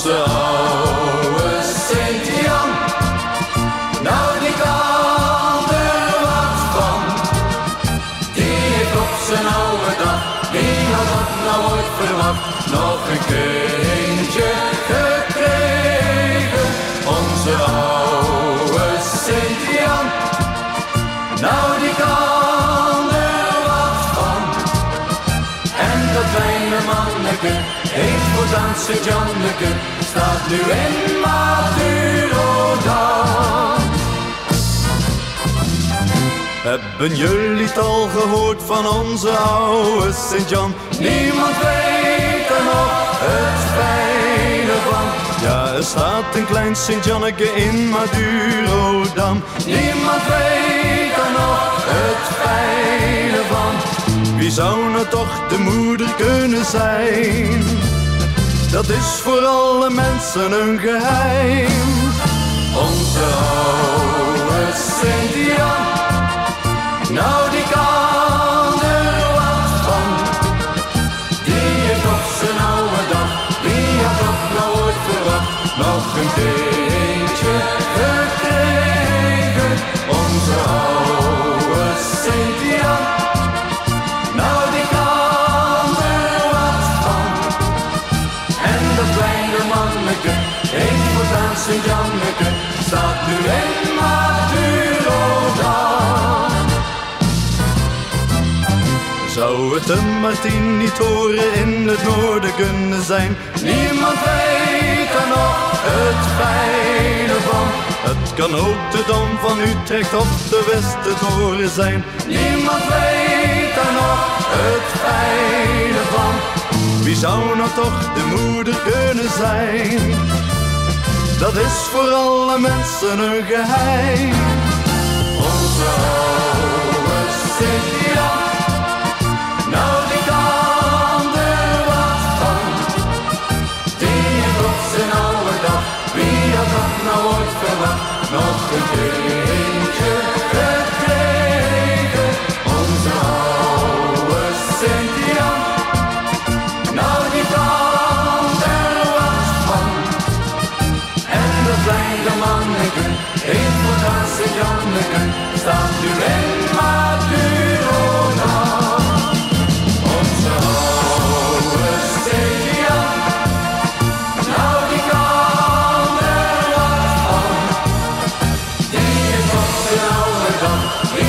Onze oude Sint-Jan, nou die kan er wat van. Die heeft op zijn oude dag, die had dat nou ooit verwacht, nog een kindje gekregen. Onze oude Sint-Jan, nou die kan er wat van. En dat kleine manneke heeft voortaan Sint-Janneke, staat nu in Madurodam. Hebben jullie het al gehoord van onze oude Sint-Jan? Niemand weet er nog het fijne van. Ja, er staat een klein Sint-Janneke in Madurodam. Niemand weet er nog het fijne van. Wie zou nou toch de moeder kunnen zijn? Dat is voor alle mensen een geheim. Onze oude Sint-Jan, nou die kan er wat van. Die heeft op zijn oude dag, die had dat nou ooit verwacht, nog een kindje gekregen. Onze oude Sint-Jan, nou die kan er wat van. En dat kleine manneke heeft voortaan Sint-Janneke, staat nu in Madurodam. Zou het een Martien niet horen in het noorden kunnen zijn? Niemand weet er nog het fijne van. Het kan ook de Dam van Utrecht of de Westertoren zijn. Niemand weet er nog het fijne van. Wie zou nou toch de moeder kunnen zijn? Dat is voor alle mensen een geheim. Onze oude Sint-Jan, nou die kan er wat van. Die heeft op zijn oude dag, wie had dat nou ooit verwacht, nog een kindje gekregen. Onze oude Sint-Jan, nou die kan er wat van. En dat kleine manneke heeft voortaan Sint-Janneke, staat nu in Madurodam. Onze oude Sint-Jan, nou die kan er wat van. Die heeft op zijn oude dag,